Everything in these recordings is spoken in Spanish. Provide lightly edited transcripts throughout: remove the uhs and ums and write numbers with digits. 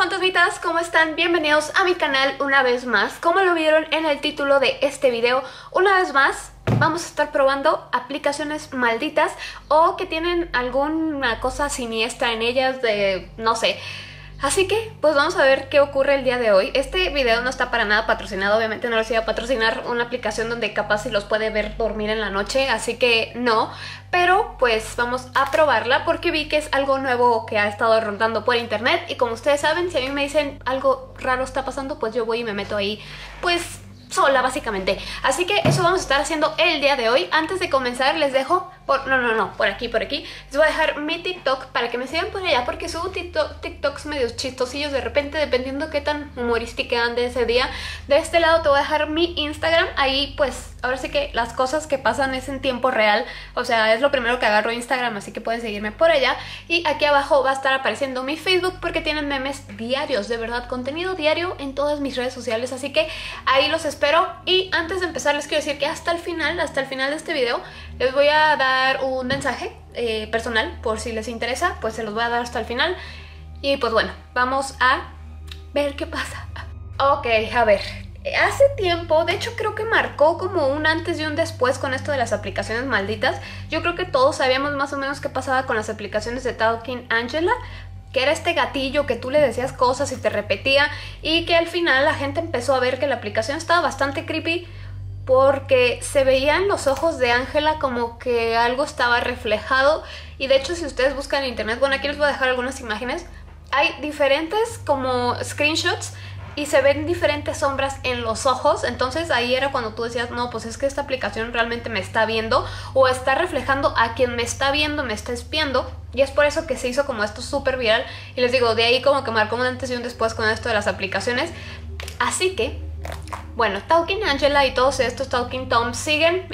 fantasmitas, ¿cómo están? Bienvenidos a mi canal una vez más. Como lo vieron en el título de este video, una vez más vamos a estar probando aplicaciones malditas o que tienen alguna cosa siniestra en ellas de, no sé. Así que, pues vamos a ver qué ocurre el día de hoy. Este video no está para nada patrocinado, obviamente no les iba a patrocinar una aplicación donde capaz si los puede ver dormir en la noche, así que no. Pero pues vamos a probarla porque vi que es algo nuevo que ha estado rondando por internet. Y como ustedes saben, si a mí me dicen algo raro está pasando, pues yo voy y me meto ahí, pues sola básicamente. Así que eso vamos a estar haciendo el día de hoy. Antes de comenzar les dejo por aquí. Les voy a dejar mi TikTok para que me sigan por allá porque subo TikToks medios chistosillos de repente dependiendo qué tan humorística ande ese día. De este lado te voy a dejar mi Instagram. Ahí pues ahora sí que las cosas que pasan es en tiempo real. O sea, es lo primero que agarro Instagram, así que pueden seguirme por allá. Y aquí abajo va a estar apareciendo mi Facebook porque tienen memes diarios, de verdad, contenido diario en todas mis redes sociales. Así que ahí los espero. Y antes de empezar les quiero decir que hasta el final de este video les voy a dar un mensaje personal, por si les interesa, pues se los voy a dar hasta el final. Y pues bueno, vamos a ver qué pasa. Ok, a ver, hace tiempo, de hecho creo que marcó como un antes y un después con esto de las aplicaciones malditas. Yo creo que todos sabíamos más o menos qué pasaba con las aplicaciones de Talking Angela, que era este gatillo que tú le decías cosas y te repetía, y que al final la gente empezó a ver que la aplicación estaba bastante creepy porque se veían los ojos de Ángela como que algo estaba reflejado. Y de hecho si ustedes buscan en internet, bueno, aquí les voy a dejar algunas imágenes, hay diferentes como screenshots y se ven diferentes sombras en los ojos. Entonces ahí era cuando tú decías, no, pues es que esta aplicación realmente me está viendo o está reflejando a quien me está viendo, me está espiando. Y es por eso que se hizo como esto súper viral. Y les digo, de ahí como que marcó un antes y un después con esto de las aplicaciones. Así que, bueno, Talking Angela y todos estos Talking Toms siguen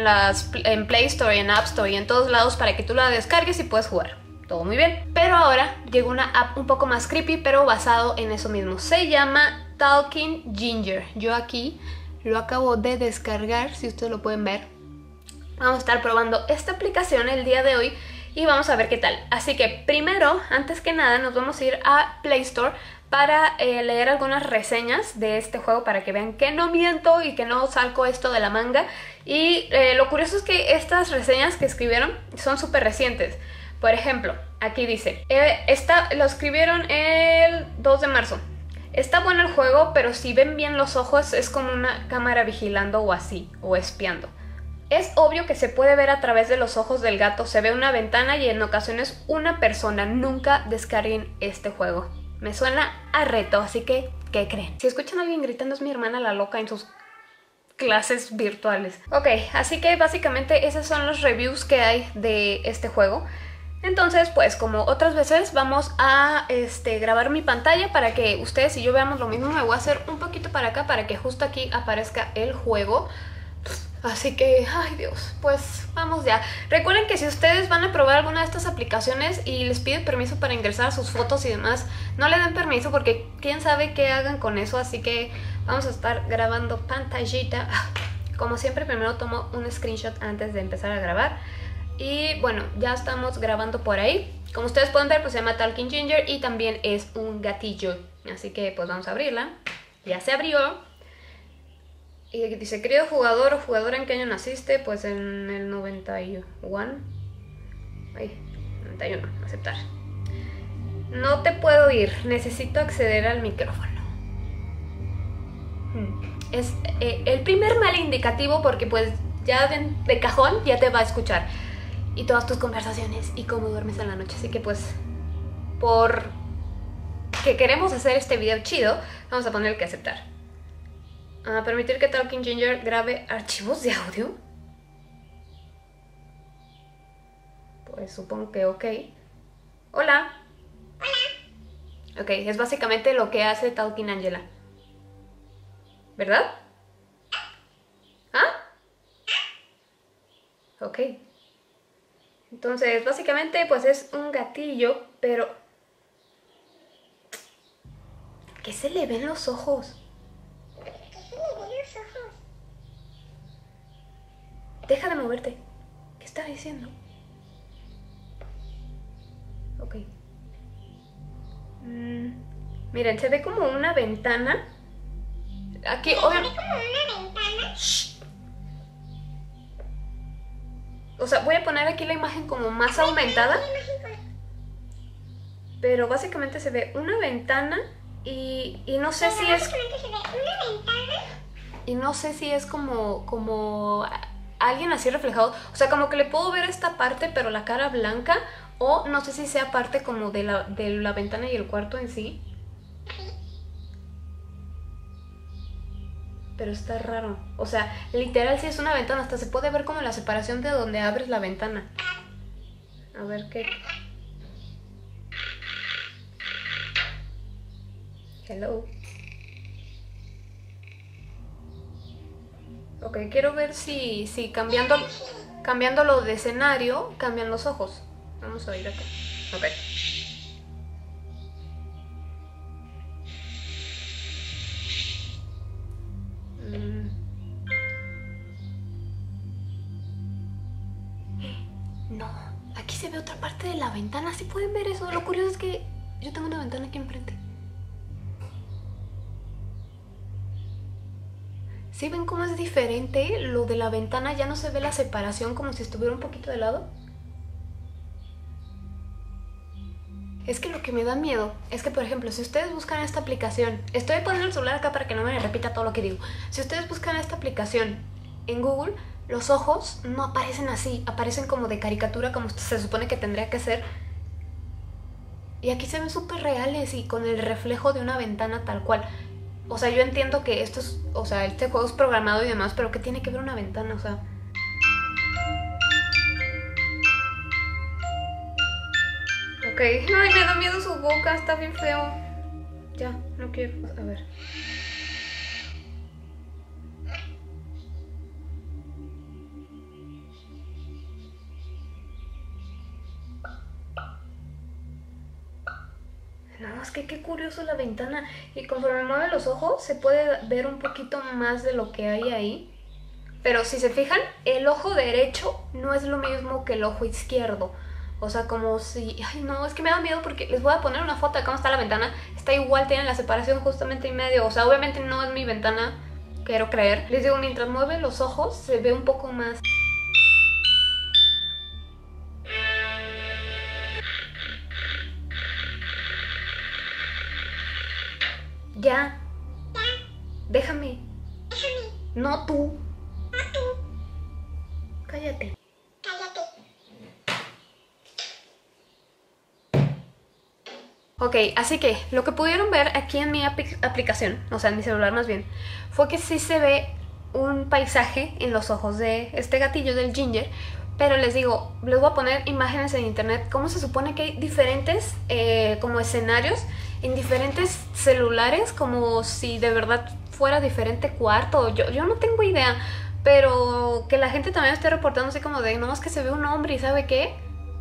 en Play Store y en App Store y en todos lados para que tú la descargues y puedas jugar. Todo muy bien. Pero ahora llegó una app un poco más creepy, pero basado en eso mismo. Se llama Talking Ginger. Yo aquí lo acabo de descargar, si ustedes lo pueden ver. Vamos a estar probando esta aplicación el día de hoy y vamos a ver qué tal. Así que primero, antes que nada, nos vamos a ir a Play Store para leer algunas reseñas de este juego para que vean que no miento y que no saco esto de la manga. Y lo curioso es que estas reseñas que escribieron son súper recientes. Por ejemplo, aquí dice, lo escribieron el 2 de marzo. Está bueno el juego, pero si ven bien los ojos es como una cámara vigilando o así, o espiando. Es obvio que se puede ver a través de los ojos del gato, se ve una ventana y en ocasiones una persona. Nunca descarguen este juego. Me suena a reto, así que, ¿qué creen? Si escuchan a alguien gritando es mi hermana la loca en sus clases virtuales. Ok, así que básicamente esos son los reviews que hay de este juego. Entonces, pues como otras veces vamos a grabar mi pantalla para que ustedes y yo veamos lo mismo. Me voy a hacer un poquito para acá para que justo aquí aparezca el juego. Así que, ay Dios, pues vamos ya. Recuerden que si ustedes van a probar alguna de estas aplicaciones y les piden permiso para ingresar sus fotos y demás, no le den permiso porque quién sabe qué hagan con eso. Así que vamos a estar grabando pantallita. Como siempre, primero tomo un screenshot antes de empezar a grabar. Y bueno, ya estamos grabando por ahí. Como ustedes pueden ver, pues se llama Talking Ginger y también es un gatillo. Así que pues vamos a abrirla. Ya se abrió. Y dice, querido jugador o jugadora, ¿en qué año naciste? Pues en el 91. Ay, 91, aceptar. No te puedo oír, necesito acceder al micrófono. Es el primer mal indicativo porque pues ya de cajón ya te va a escuchar. Y todas tus conversaciones y cómo duermes en la noche. Así que pues, por que queremos hacer este video chido, vamos a poner que aceptar. Permitir que Talking Ginger grabe archivos de audio. Pues supongo que ok. Hola. Hola. Ok, es básicamente lo que hace Talking Angela, ¿verdad? ¿Ah? Ok. Entonces, básicamente, pues es un gatillo, pero... ¿qué se le ven los ojos? ¿Qué se le ven los ojos? Deja de moverte. ¿Qué estás diciendo? Ok. Miren, se ve como una ventana. Aquí, obviamente. como una ventana. O sea, voy a poner aquí la imagen como más aumentada. Pero básicamente se ve una ventana y no sé si es... Básicamente se ve una ventana. Y no sé si es como alguien así reflejado. O sea, como que le puedo ver esta parte, pero la cara blanca. O no sé si sea parte como de la ventana y el cuarto en sí. Pero está raro. O sea, literal sí es una ventana. Hasta se puede ver como la separación de donde abres la ventana. A ver qué... Hello. Ok, quiero ver si cambiándolo de escenario cambian los ojos. Vamos a ir acá. Ok. No, aquí se ve otra parte de la ventana. ¿Sí pueden ver eso? Lo curioso es que yo tengo una ventana aquí enfrente. ¿Sí ven cómo es diferente? Lo de la ventana ya no se ve la separación como si estuviera un poquito de lado. Es que lo que me da miedo es que, por ejemplo, si ustedes buscan esta aplicación... Estoy poniendo el celular acá para que no me repita todo lo que digo. Si ustedes buscan esta aplicación en Google, los ojos no aparecen así. Aparecen como de caricatura, como se supone que tendría que ser. Y aquí se ven súper reales y con el reflejo de una ventana tal cual. O sea, yo entiendo que esto es... O sea, este juego es programado y demás, pero ¿qué tiene que ver una ventana? O sea... Ok. Ay, me da miedo su boca, está bien feo. Ya, no quiero... A ver. No, es que qué curioso la ventana. Y conforme mueve los ojos se puede ver un poquito más de lo que hay ahí. Pero si se fijan, el ojo derecho no es lo mismo que el ojo izquierdo. O sea, como si... Ay, no, es que me da miedo porque les voy a poner una foto de cómo está la ventana. Está igual, tienen la separación justamente en medio. O sea, obviamente no es mi ventana, quiero creer. Les digo, mientras mueve los ojos se ve un poco más... Ya. Déjame. No tú. Cállate. Ok, así que lo que pudieron ver aquí en mi aplicación, o sea en mi celular más bien, fue que sí se ve un paisaje en los ojos de este gatillo del Ginger. Pero les digo, les voy a poner imágenes en internet. ¿Cómo se supone que hay diferentes como escenarios en diferentes celulares? Como si de verdad fuera diferente cuarto. Yo no tengo idea. Pero que la gente también esté reportando así como de, no, es que se ve un hombre y ¿sabe qué?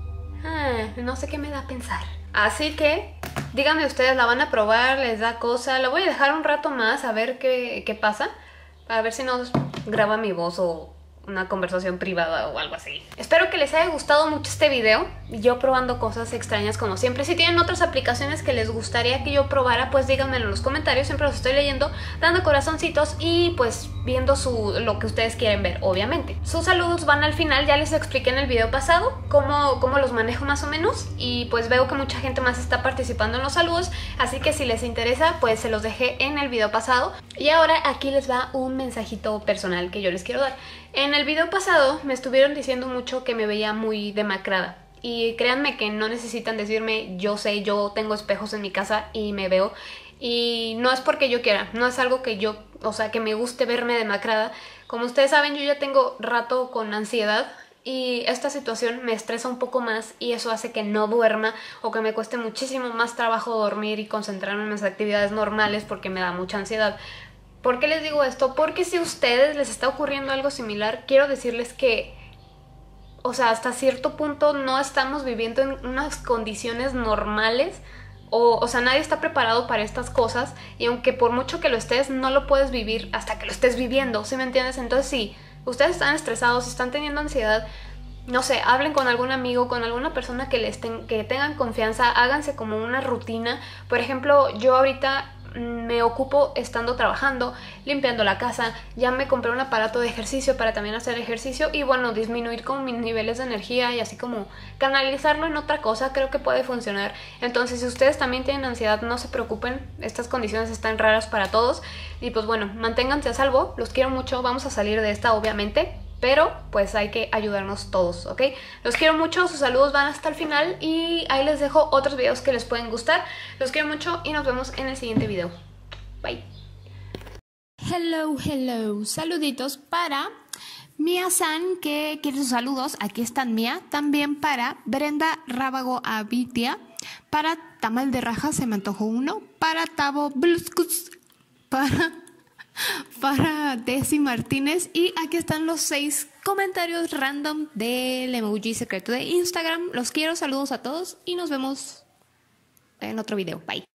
No sé qué me da a pensar. Así que, díganme ustedes, ¿la van a probar? ¿Les da cosa? La voy a dejar un rato más a ver qué pasa. A ver si nos graba mi voz o una conversación privada o algo así. Espero que les haya gustado mucho este video. Yo probando cosas extrañas como siempre. Si tienen otras aplicaciones que les gustaría que yo probara, pues díganmelo en los comentarios. Siempre los estoy leyendo, dando corazoncitos y pues viendo lo que ustedes quieren ver, obviamente. Sus saludos van al final, ya les expliqué en el video pasado cómo los manejo más o menos. Y pues veo que mucha gente más está participando en los saludos, así que si les interesa, pues se los dejé en el video pasado. Y ahora aquí les va un mensajito personal que yo les quiero dar. En el video pasado me estuvieron diciendo mucho que me veía muy demacrada. Y créanme que no necesitan decirme, yo sé, yo tengo espejos en mi casa y me veo. Y no es porque yo quiera, no es algo que yo, o sea, que me guste verme demacrada. Como ustedes saben, yo ya tengo rato con ansiedad y esta situación me estresa un poco más y eso hace que no duerma o que me cueste muchísimo más trabajo dormir y concentrarme en mis actividades normales porque me da mucha ansiedad. ¿Por qué les digo esto? Porque si a ustedes les está ocurriendo algo similar, quiero decirles que, o sea, hasta cierto punto no estamos viviendo en unas condiciones normales. O sea, nadie está preparado para estas cosas y aunque por mucho que lo estés, no lo puedes vivir hasta que lo estés viviendo, ¿sí me entiendes? Entonces, si ustedes están estresados, están teniendo ansiedad, no sé, hablen con algún amigo, con alguna persona que tengan confianza, háganse como una rutina. Por ejemplo, yo ahorita me ocupo estando trabajando, limpiando la casa, ya me compré un aparato de ejercicio para también hacer ejercicio y bueno, disminuir como mis niveles de energía y así como canalizarlo en otra cosa, creo que puede funcionar. Entonces, si ustedes también tienen ansiedad, no se preocupen, estas condiciones están raras para todos y pues bueno, manténganse a salvo, los quiero mucho, vamos a salir de esta obviamente, pero pues hay que ayudarnos todos, ¿ok? Los quiero mucho, sus saludos van hasta el final y ahí les dejo otros videos que les pueden gustar. Los quiero mucho y nos vemos en el siguiente video. Bye. Hello, hello. Saluditos para Mia-san, que quiere sus saludos. Aquí están Mia. También para Brenda Rábago Avitia. Para Tamal de Raja, se me antojó uno. Para Tavo Bluskus. Para Desi Martínez. Y aquí están los 6 comentarios random del emoji secreto de Instagram. Los quiero, saludos a todos y nos vemos en otro video. Bye.